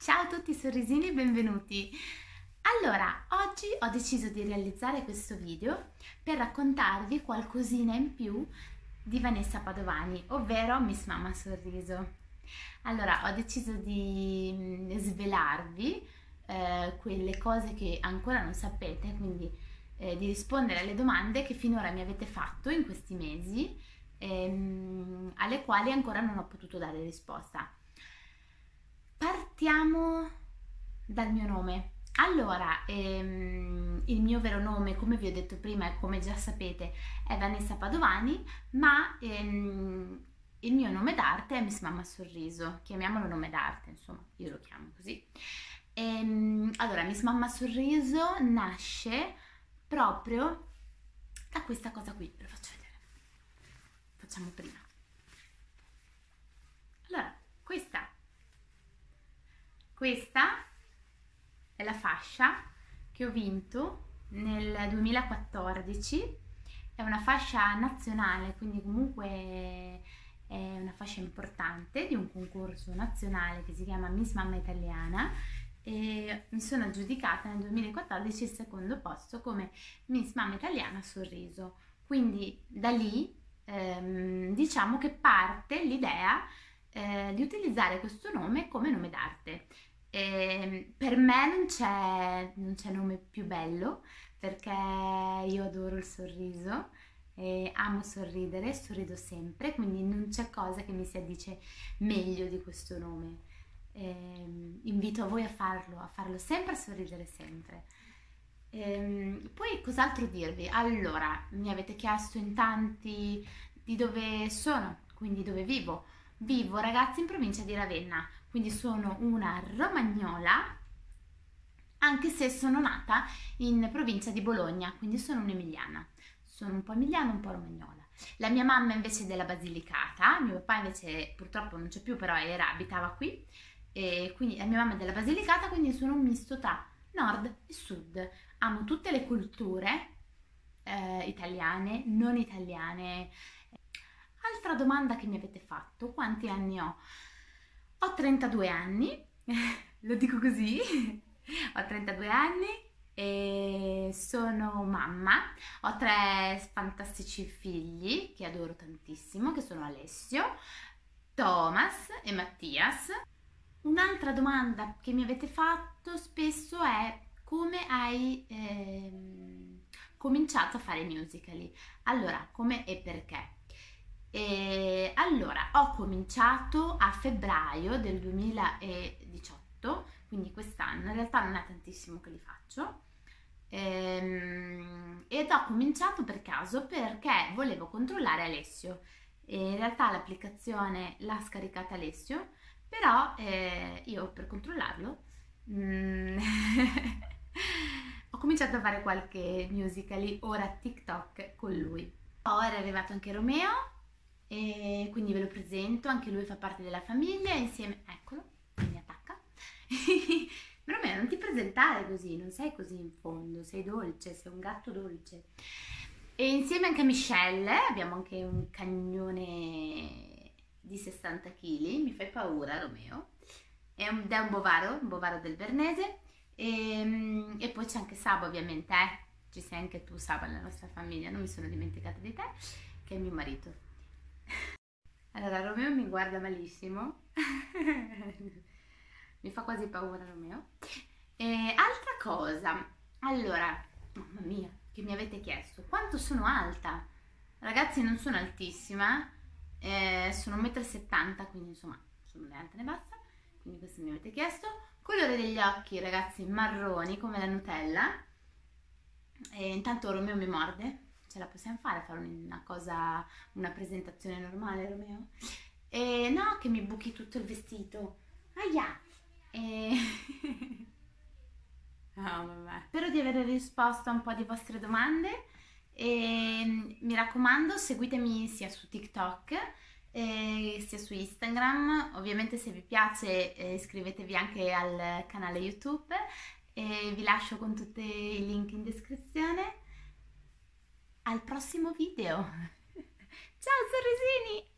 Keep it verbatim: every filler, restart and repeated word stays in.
Ciao a tutti sorrisini e benvenuti! Allora, oggi ho deciso di realizzare questo video per raccontarvi qualcosina in più di Vanessa Padovani, ovvero Miss Mamma Sorriso. Allora, ho deciso di svelarvi eh, quelle cose che ancora non sapete, quindi eh, di rispondere alle domande che finora mi avete fatto in questi mesi, ehm, alle quali ancora non ho potuto dare risposta. Partiamo dal mio nome. Allora, ehm, il mio vero nome, come vi ho detto prima e come già sapete, è Vanessa Padovani, ma ehm, il mio nome d'arte è Miss Mamma Sorriso, chiamiamolo nome d'arte, insomma, io lo chiamo così. Ehm, allora, Miss Mamma Sorriso nasce proprio da questa cosa qui, ve lo faccio vedere. Facciamo prima. Allora, questa Questa è la fascia che ho vinto nel duemilaquattordici, è una fascia nazionale, quindi comunque è una fascia importante di un concorso nazionale che si chiama Miss Mamma Italiana e mi sono aggiudicata nel duemilaquattordici il secondo posto come Miss Mamma Italiana Sorriso. Quindi da lì ehm, diciamo che parte l'idea eh, di utilizzare questo nome come nome d'arte. E per me non c'è non c'è nome più bello perché io adoro il sorriso e amo sorridere, sorrido sempre, quindi non c'è cosa che mi si addice meglio di questo nome. E invito voi a farlo, a farlo sempre, a sorridere sempre. E poi cos'altro dirvi? Allora, mi avete chiesto in tanti di dove sono, quindi dove vivo. Vivo, ragazzi, in provincia di Ravenna, quindi sono una romagnola, anche se sono nata in provincia di Bologna, quindi sono un'emiliana. Sono un po' emiliana, un po' romagnola. La mia mamma invece è della Basilicata, mio papà invece purtroppo non c'è più, però era, abitava qui, e quindi la mia mamma è della Basilicata, quindi sono un misto tra nord e sud. Amo tutte le culture eh, italiane, non italiane. Altra domanda che mi avete fatto, quanti anni ho? Ho trentadue anni, lo dico così, ho trentadue anni e sono mamma, ho tre fantastici figli che adoro tantissimo, che sono Alessio, Thomas e Mattias. Un'altra domanda che mi avete fatto spesso è come hai ehm, cominciato a fare musicali? Allora, come e perché? E allora, ho cominciato a febbraio del duemiladiciotto, quindi quest'anno, in realtà non è tantissimo che li faccio, ehm, ed ho cominciato per caso perché volevo controllare Alessio. E in realtà l'applicazione l'ha scaricata Alessio, però eh, io per controllarlo mm, ho cominciato a fare qualche musical.ly, ora TikTok con lui. Ora è arrivato anche Romeo, e quindi ve lo presento, anche lui fa parte della famiglia, insieme, eccolo, mi attacca. Romeo, non ti presentare così, non sei così in fondo, sei dolce, sei un gatto dolce. E insieme anche a Michelle, abbiamo anche un cagnone di sessanta chili, mi fai paura Romeo, è un, è un bovaro, un bovaro del Bernese, e, e poi c'è anche Saba ovviamente, eh? Ci sei anche tu Saba nella nostra famiglia, non mi sono dimenticata di te, che è mio marito. Allora Romeo mi guarda malissimo, mi fa quasi paura Romeo. E altra cosa, allora, mamma mia, che mi avete chiesto, quanto sono alta? Ragazzi, non sono altissima, eh, sono uno e settanta m, quindi insomma sono né alta né bassa, quindi questo mi avete chiesto. Colore degli occhi, ragazzi, marroni come la Nutella. E intanto Romeo mi morde. Ce la possiamo fare, fare una cosa, una presentazione normale, Romeo? E no, che mi buchi tutto il vestito. Aia! E... oh, vabbè. Spero di aver risposto a un po' di vostre domande e mi raccomando, seguitemi sia su TikTok eh, sia su Instagram. Ovviamente se vi piace eh, iscrivetevi anche al canale YouTube e vi lascio con tutti i link in descrizione. Al prossimo video! Ciao sorrisini!